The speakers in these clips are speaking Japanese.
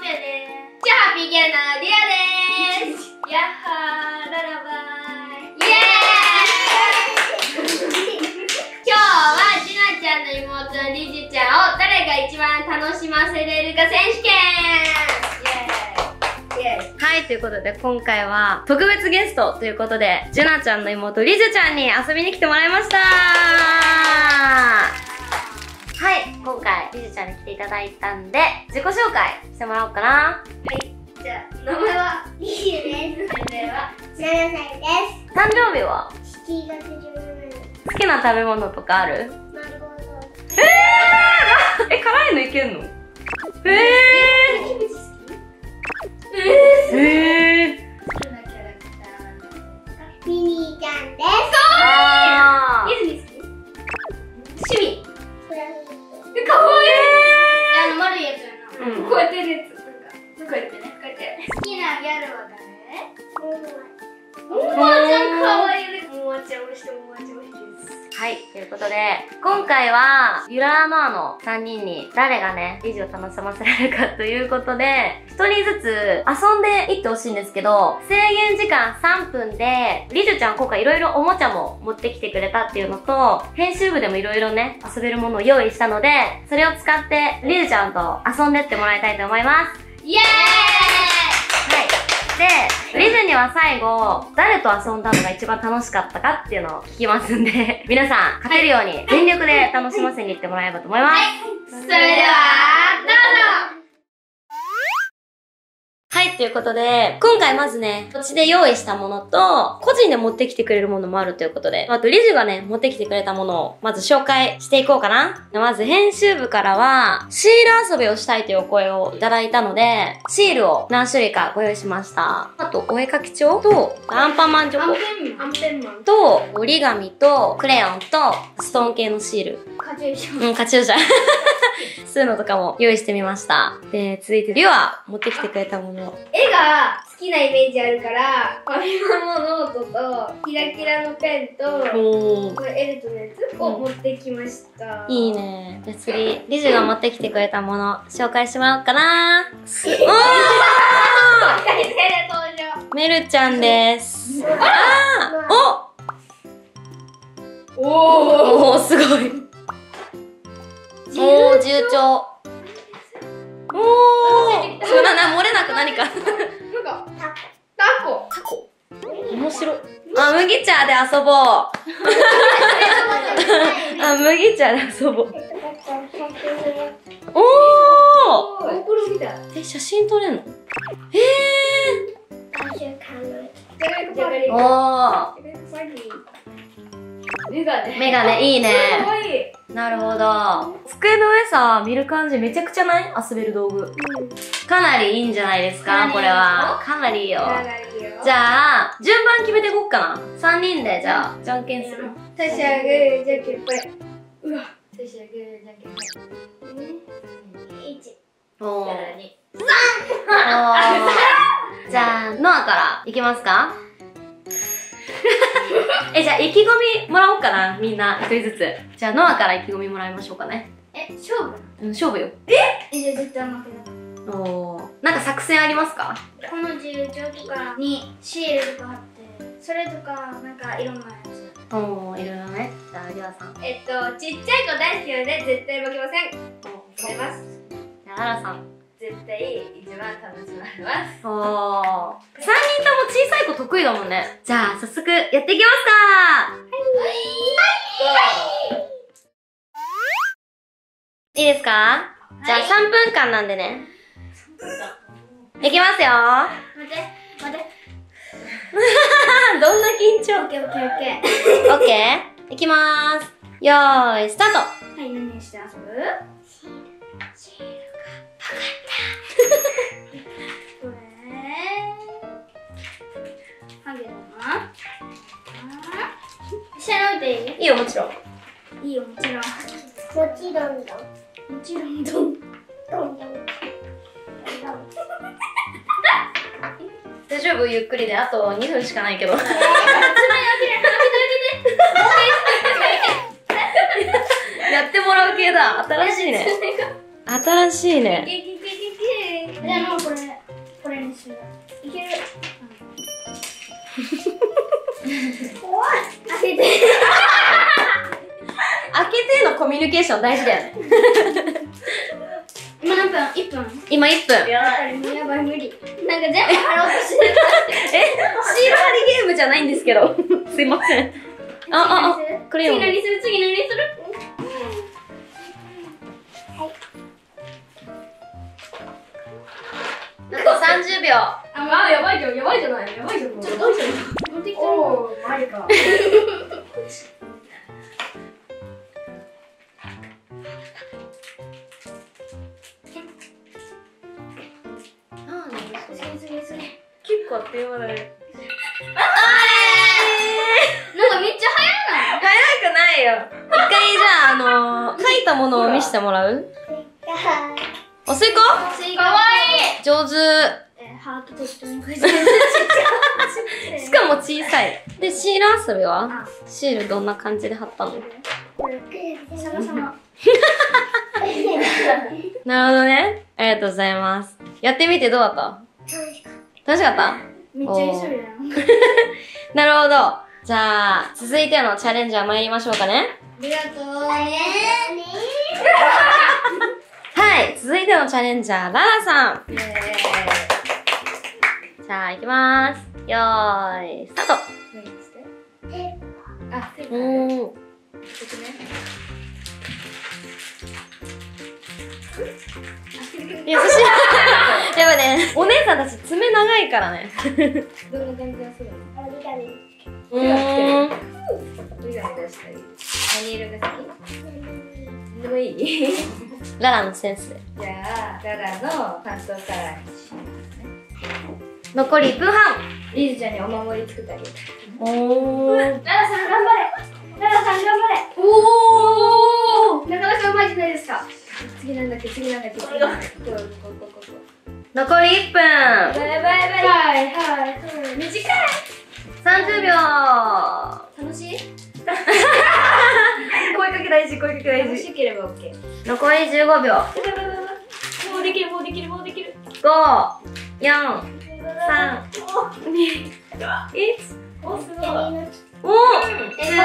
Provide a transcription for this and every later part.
アです。じゃあ、ハッピーギャルのリアです。やっはー、ララバイ。イエーイ今日はジナちゃんの妹のリジちゃんを誰が一番楽しませれるか選手権。イエーイ。イエーイ。はい、ということで今回は特別ゲストということで、ジュナちゃんの妹リジュちゃんに遊びに来てもらいました。はい、今回リジュちゃんに来ていただいたんで、自己紹介してもらおうかな。はい、じゃあ、名前はリジュです。年齢は7歳です。誕生日は7月17日。好きな食べ物とかある？丸ごと。辛いのいけんの？好きなキャラクターミニーちゃんです。かわいい。ディズニー好き？趣味？かわいい。丸いやつやな。こうやってるやつ。こうやってね。こうやって。好きなギャルは誰？ももあちゃんかわいいね。ももあちゃんをしてももあちゃんをしてです。はい、ということで、今回は、ゆららのあの3人に誰がね、リジを楽しませられるかということで、1人ずつ遊んでいってほしいんですけど、制限時間3分で、リジュちゃん今回いろいろおもちゃも持ってきてくれたっていうのと、編集部でもいろいろね、遊べるものを用意したので、それを使ってリジュちゃんと遊んでってもらいたいと思います。イエーイ！はい。で、リズには最後、誰と遊んだのが一番楽しかったかっていうのを聞きますんで、皆さん、勝てるように全力で楽しませに行ってもらえればと思います。はい、それでは、どうぞ！はい、ということで、今回まずね、土地で用意したものと、個人で持ってきてくれるものもあるということで、あとリジがね、持ってきてくれたものを、まず紹介していこうかな。まず編集部からは、シール遊びをしたいというお声をいただいたので、シールを何種類かご用意しました。あと、お絵かき帳と、アンパンマンチョコ。アンペンマン。と、折り紙と、クレヨンと、ストーン系のシール。カチューシャ。カチューシャ。そういうのとかも用意してみました。で、続いてリュウは持ってきてくれたもの。絵が好きなイメージあるから、ファミマのノートと、キラキラのペンと、これエルトのやつを持ってきました。いいね。じゃあ次、リジュが持ってきてくれたもの、紹介してもらおうかな。メルちゃんです。おー、すごい。おー、重調。おー、そう漏れなく何か。なんか、タコ。面白い。あ、麦茶で遊ぼう。あ、麦茶で遊ぼう。おー！写真撮れんの？おー。メガネ、いいね。なるほど。机の上さ、見る感じめちゃくちゃない？遊べる道具。かなりいいんじゃないですか、これは。かなりいいよ。じゃあ、順番決めていこっかな。3人で、じゃあ、じゃんけんする。タシャグー、じゃんけんぽい。うわ。タシャグー、じゃんけんぽい。1。おー。3！じゃあ、ノアからいきますか？じゃあ意気込みもらおうかな、みんな一人ずつ。じゃあノアから意気込みもらいましょうかね。勝負？勝負よ。じゃあ絶対負けだ。おー。なんか作戦ありますか？この重調とかにシールとか貼って、それとかなんかいろんなやつ。おー、いろいろね。じゃあリワさん。ちっちゃい子大好きなので絶対負けません。頑張ります。じゃあララさん。絶対一番楽しまれます。おー。3人とも小さい子得意だもんね。じゃあ、早速やっていきますか。いいですか？じゃあ3分間なんでね。いきますよ。待って。どんな緊張？オッケー。いきまーす。よーい、スタート。はい、何して遊ぶ？シールが。分かった。これハゲだな。下に置いていい？いいよ、もちろん。いいよ、もちろん。大丈夫？ゆっくりで、あと2分しかないけど。やってもらう系だ。新しいね。新しいね。じゃこれにする。いける。怖い。開けて。 開けてのコミュニケーション大事だよね。 今何分 ?1 分。 今1分。 やばい、無理。なんか全部貼ろうとしてる。 シール貼りゲームじゃないんですけど。すいません。クレヨン。 次何する？ あと30秒。 まあ、やばいじゃない。ちょっとどうしたの？持ってきたの？おー、マジか。 結構あっという間だね。 なんかめっちゃ早いな。 早くないよ。一回じゃあ、書いたものを見せてもらう？おスイカ？ かわいい。 上手。 ハートと一緒に書いてる。 しかも小さい。で、シール遊びは？シールどんな感じで貼ったの？なるほどね。ありがとうございます。やってみてどうだった？楽しかった？ めっちゃいい処理だよ。 なるほど。じゃあ、続いてのチャレンジャー参りましょうかね。 ありがとうね。 はい、続いてのチャレンジャー、ララさん。じゃあ、いきまーす。よーい、スタート。 あ、 おー。優しい。やっぱね、お姉さんたち爪長いからね。 どんな感じがするの？ 折り紙出したり。何色が好き？でもいい？ ララのセンスで。 じゃあ、ララの担当カラーにしますね。 残り1分半。 リズちゃんにお守り作ってあげる。 おー。 ララさん頑張れ。おー。なかなかうまいじゃないですか。次なんだっけ。 残り1分。 バイ。短い。 30秒。 楽しい？ 声かけ大事。 楽しければ OK。 残り15秒。 もうできる。 5、4、3、2、1。 お、すごい。 おー、終了。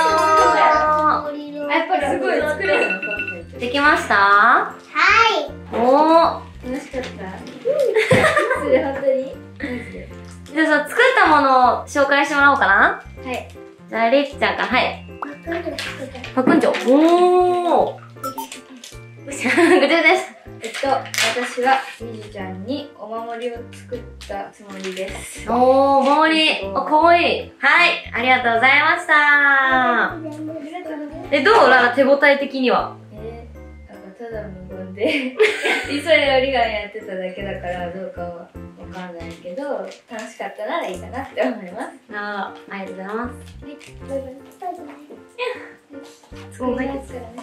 やっぱりすごい作れるの？ できました？おー。 楽しかった。それ本当に？ じゃあ作ったものを紹介してもらおうかな。 はい。 じゃあ、りっちゃんから、はい。パクンチョ。おー。ぐちゃです。 私はみじちゃんにお守りを作ったつもりです。 おー、お守り。かわいい。はい、ありがとうございました。どう？ララ、手応え的には。 なんかただ無言で急いで折り紙やってただけだからどうかはわかんないけど、楽しかったならいいかなって思います。 ありがとうございます。 作りますからね。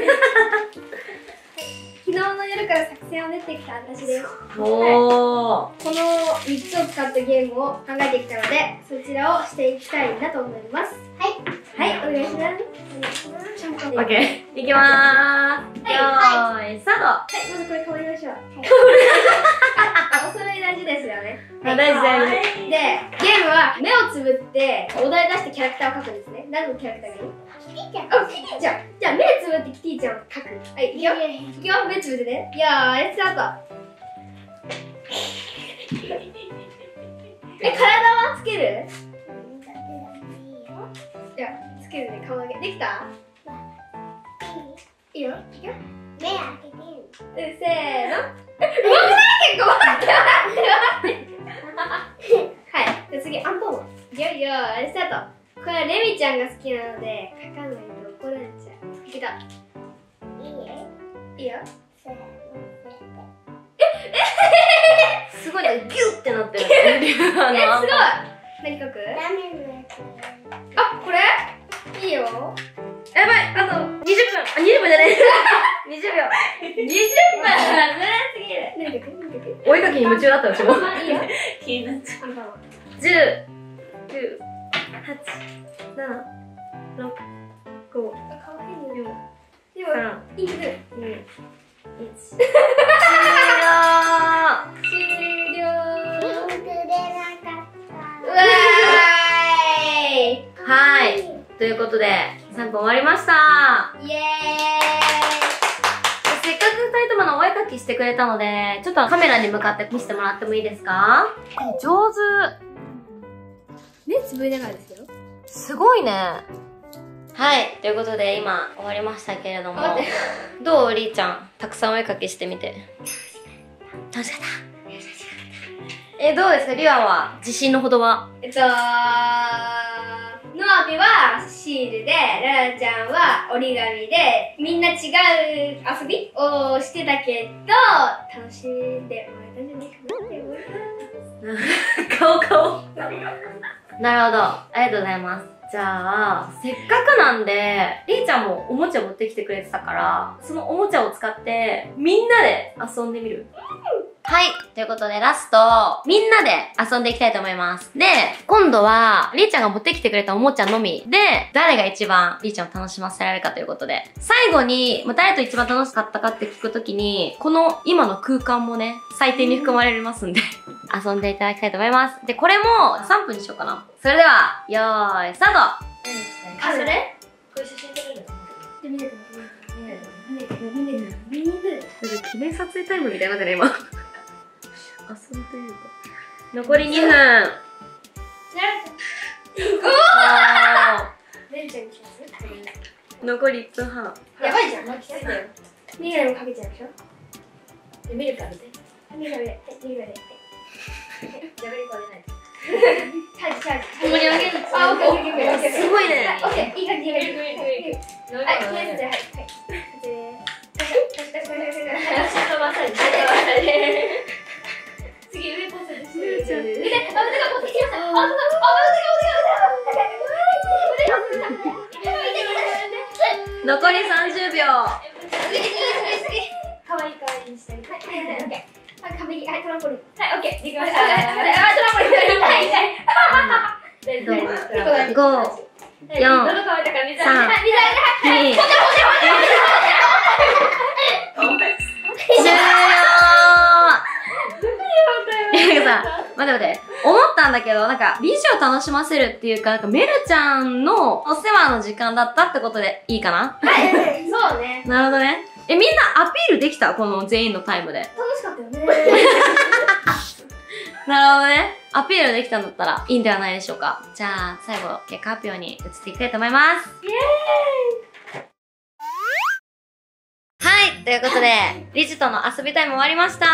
昨日の夜から作戦を練ってきた私です。 おー。 この3つを使ったゲームを考えてきたので、そちらをしていきたいなと思います。はい、お願いします。 オッケー。いきまーす。よーい、スタート。 はい、まずこれかぶりましょう。お揃い大事ですよね。 大事。 で、ゲームは目をつぶってお題出してキャラクターを描くんですね。何のキャラクターがいい？キティちゃん。あ、キティちゃん。じゃあ目つぶってキティちゃんを描く。はい、いくよ。目つぶってね。いやー、スタート。体はつける？いや、つけるね、顔だけ。できた？いいよ。いくよ。 目開けてせーの。結構待って。はい。じゃあ次、アンパンマン。いよいよ、スタート。これはレミちゃんが好きなので、書かないと怒られちゃう。いけた。 いいいいよ。 すごいね、ギュッてなってる。すごい。 何書く？ ラメのやつ。 あ、これ？いいよ。 やばい、あと20分。20分じゃない。20秒。 20分ずらすぎる。何書く？ お絵かきに夢中だった私も。 いいよ。 気になっちゃう。 アンパンマン。 10、9、8、7、6、5、 あ、かわいい 4、 よ。でも、 3、 いいね。 2、1。終了。 ということで、3分終わりました。 イエーイ。 せっかく2人とものお絵描きしてくれたので、ちょっとカメラに向かって見せてもらってもいいですか？上手。 目つぶりながらですよ。 すごいね。はい。ということで、今、終わりましたけれども。どうりーちゃん。たくさんお絵描きしてみて。楽しかった。どうですかりあは、自信のほどは？ ノアビはシールで、ララちゃんは折り紙で、みんな違う遊びをしてたけど、楽しんでもらえたんじゃないかなって思います。 顔。なるほど。ありがとうございます。じゃあ、せっかくなんで、りーちゃんもおもちゃ持ってきてくれてたから、そのおもちゃを使って、みんなで遊んでみる？はい。ということで、ラスト、みんなで遊んでいきたいと思います。で、今度は、りーちゃんが持ってきてくれたおもちゃのみで、誰が一番りーちゃんを楽しませられるかということで、最後に、誰と一番楽しかったかって聞くときに、この今の空間もね、採点に含まれますんで、遊んでいただきたいと思います。で、これも3分にしようかな。それでは、よーい、スタート！ あ、それ？ これ写真撮れるの？ で、見てて。 記念撮影タイムみたいな感じだね、今。遊びというか。残り2分。残り1分半。 やばいじゃん、巻きついたよ。ミガもかけちゃうでしょ？ で、ミルクあげて。 ミガで。 じゃがりこあげない。 チャージ。 盛り上げる。 あ、オッケー。 すごいね。 オッケー、いい感じ。はい、とりあえず、はい。次、上ポーズです。 残り30秒。 かわいいにしたい。はい、オッケー。はい、トランポリン。はい、オッケー。できました。トランポリン。 5、4、3、2、終了。待って。思ったんだけど、理事を楽しませるっていうか、メルちゃんのお世話の時間だったってことでいいかな？ はい、そうね。 なるほどね。みんなアピールできた？この全員のタイムで。 楽しかったよね。 なるほどね。アピールできたんだったらいいんではないでしょうか。じゃあ、最後、結果発表に移っていきたいと思います。 イエーイ！ はい、ということで、リジとの遊びタイム終わりました。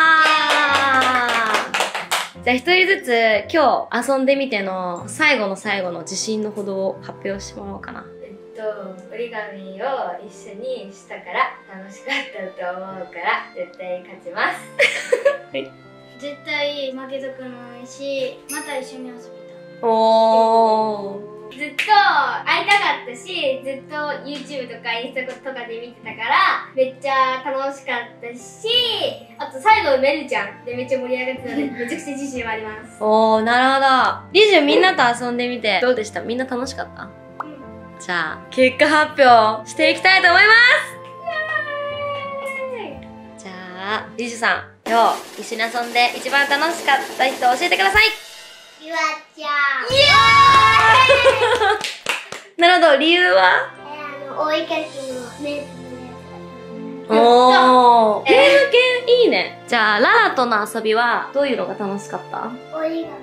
じゃあ一人ずつ今日遊んでみての最後の自信のほどを発表してもらおうかな。 折り紙を一緒にしたから楽しかったと思うから絶対勝ちます。 はい。 絶対負けたくないし、また一緒に遊びたい。 おー。 ずっと会いたかったし、ずっと YouTube とかインスタとかで見てたからめっちゃ楽しかったし、あと最後メルちゃんでめっちゃ盛り上がってたのでめちゃくちゃ自信はあります。 おー、なるほど。リジュみんなと遊んでみてどうでした？みんな楽しかった？じゃあ結果発表していきたいと思います。じゃあリジュさん、今日一緒に遊んで一番楽しかった人教えてください。 ゆあちゃん。 イエーイなるほど、理由は？ お絵かきのメーおー、ゲーム系いいね。じゃあララとの遊びはどういうのが楽しかった？ 折り紙、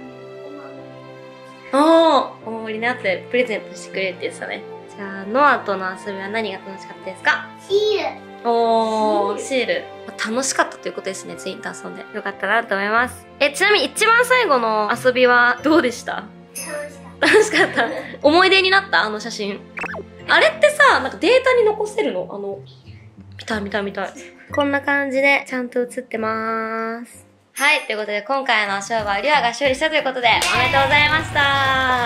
お守りになってプレゼントしてくれるって言ってたね。じゃあノアとの遊びは何が楽しかったですか？ シール。 おー、シール。楽しかったということですね、全員と遊んで。よかったなと思います。ちなみに一番最後の遊びはどうでした？楽しかった。思い出になった？あの写真。あれってさ、データに残せるの？見たい。こんな感じでちゃんと写ってまーす。はい、ということで今回の勝負はリュアが勝利したということでおめでとうございました。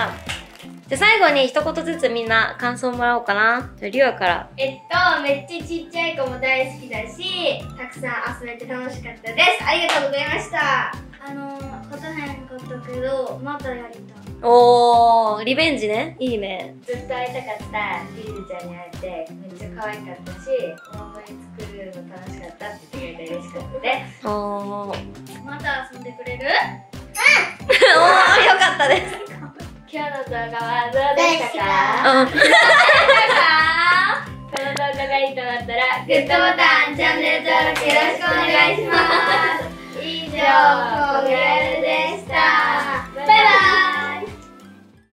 じゃあ最後に一言ずつみんな感想もらおうかな。じゃあリュアから。 めっちゃちっちゃい子も大好きだし、たくさん遊べて楽しかったです。ありがとうございました。勝たへんかったけど、またやりたい。 おー、リベンジね。いいね。 ずっと会いたかったリリちゃんに会えてめっちゃ可愛かったし、お守り作るの楽しかったって言ってくれて嬉しかったです。 おー。 また遊んでくれる？ おー、よかったです。 今日の動画はどうでしたか？ うん。 この動画がいいと思ったらグッドボタン、チャンネル登録よろしくお願いします。